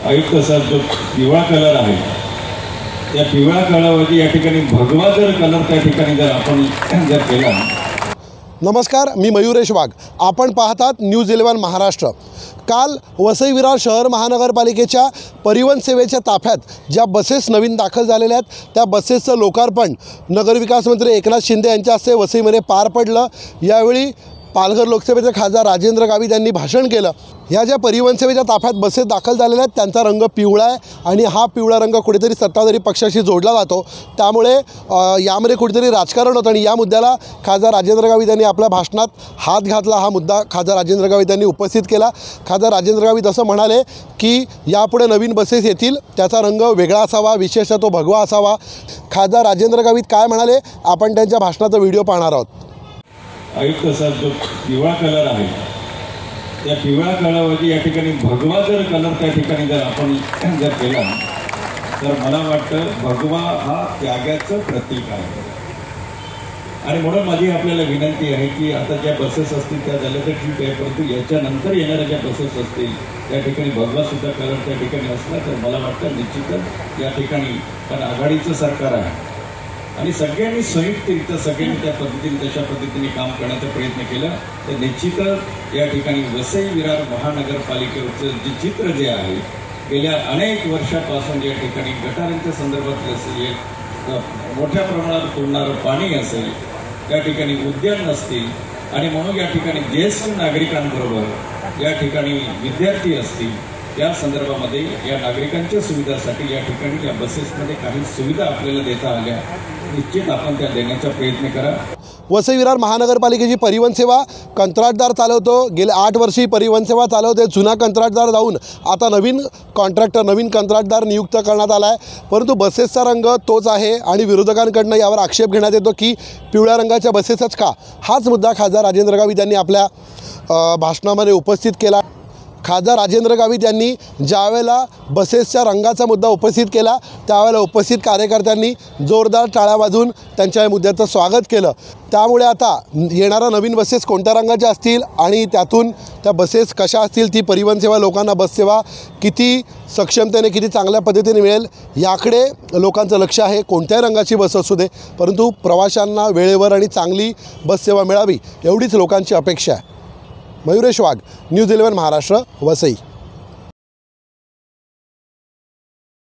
आयुक्त साहेब जो पिवळा कलर आहे त्या पिवळ्या कलरवरती या ठिकाणी भगवा जर कलर त्या ठिकाणी जर आपण जर केला। नमस्कार, मी मयुरेश वाघ, आपण पाहतात न्यूज 11 महाराष्ट्र। काल वसई विरार शहर महानगरपालिकेच्या परिवहन सेवेच्या ताफ्यात ज्या बसेस नवीन दाखल झालेल्या आहेत त्या बसेसचं लोकार्पण नगरविकास मंत्री एकनाथ शिंदे यांच्या हस्ते वसईमध्ये पार पडलं। यावेळी पालघर लोकसभेचे खासदार राजेंद्र गावित यांनी भाषण केलं। ह्या ज्या परिवहन सेवेच्या ताफ्यात बसेस दाखल झालेल्या आहेत त्यांचा रंग पिवळा आहे आणि हा पिवळा रंग कुठेतरी सत्ताधारी पक्षाशी जोडला जातो, त्यामुळे यामध्ये कुठेतरी राजकारण होतं आणि या मुद्द्याला खासदार राजेंद्र गावित यांनी आपल्या भाषणात हात घातला। हा मुद्दा खासदार राजेंद्र गावित यांनी उपस्थित केला। खासदार राजेंद्र गावित असं म्हणाले की यापुढे नवीन बसेस येतील, त्याचा रंग वेगळा असावा, विशेषतः तो भगवा असावा। खासदार राजेंद्र गावित काय म्हणाले आपण त्यांच्या भाषणाचा व्हिडिओ पाहणार आहोत। आयुक्त साहेब जो पिवळा कलर आहे त्या पिवळ्या कलरवरती या ठिकाणी भगवा जर कलर त्या ठिकाणी जर आपण जर केला तर मला वाटतं भगवा हा त्यागाचं प्रतीक आहे। आणि म्हणून माझी आपल्याला विनंती आहे की आता ज्या बसेस असतील त्या झाल्या तर ठीक आहे, परंतु याच्यानंतर येणाऱ्या ज्या बसेस असतील त्या ठिकाणी भगवा सुद्धा कलर त्या ठिकाणी असला तर मला वाटतं निश्चितच या ठिकाणी, कारण आघाडीचं सरकार आहे आणि सगळ्यांनी संयुक्तरित्या सगळ्यांनी त्या पद्धतीने तशा पद्धतीने काम करण्याचा प्रयत्न केला तर निश्चितच या ठिकाणी वसई विरार महानगरपालिकेवरचं जे चित्र जे आहे गेल्या अनेक वर्षापासून या ठिकाणी गटारांच्या संदर्भातलं असेल, मोठ्या प्रमाणात तुडणारं पाणी असेल, त्या ठिकाणी उद्यान असतील आणि म्हणून या ठिकाणी ज्येष्ठ नागरिकांबरोबर या ठिकाणी विद्यार्थी असतील या संदर्भामध्ये या नागरिकांच्या सुविधासाठी या ठिकाणी या बसेसमध्ये काही सुविधा आपल्याला देता आल्या, निश्चित आपण त्या देण्याचा प्रयत्न करा। वसई विरार महानगरपालिकेची परिवहन सेवा कंत्राटदार चालवतो, गेले 8 वर्षी परिवहन सेवा चालवते। जुना कंत्राटदार जाऊन आता नवीन कंत्राटदार नियुक्त करण्यात आला आहे, परंतु बसेसचा रंग तोच आहे आणि विरोधकांकडून यावर आक्षेप घेण्यात येतो की पिवळ्या रंगाच्या बसेसच का। हाच मुद्दा खासदार राजेंद्र गावित यांनी आपल्या भाषणामध्ये उपस्थित केला। खासदार राजेंद्र गावित यांनी ज्यावेळेला बसेसच्या रंगाचा मुद्दा उपस्थित केला त्यावेळेला उपस्थित कार्यकर्त्यांनी जोरदार टाळ्या वाजवून त्यांच्या या मुद्द्याचं स्वागत केलं। त्यामुळे आता येणाऱ्या नवीन बसेस कोणत्या रंगाच्या असतील आणि त्यातून त्या बसेस कशा असतील, ती परिवहन सेवा लोकांना बससेवा किती सक्षमतेने किती चांगल्या पद्धतीने मिळेल याकडे लोकांचं लक्ष आहे। कोणत्याही रंगाची बस असू दे, परंतु प्रवाशांना वेळेवर आणि चांगली बससेवा मिळावी एवढीच लोकांची अपेक्षा आहे। मयुरेश वाघ, न्यूज 11 महाराष्ट्र, वसई।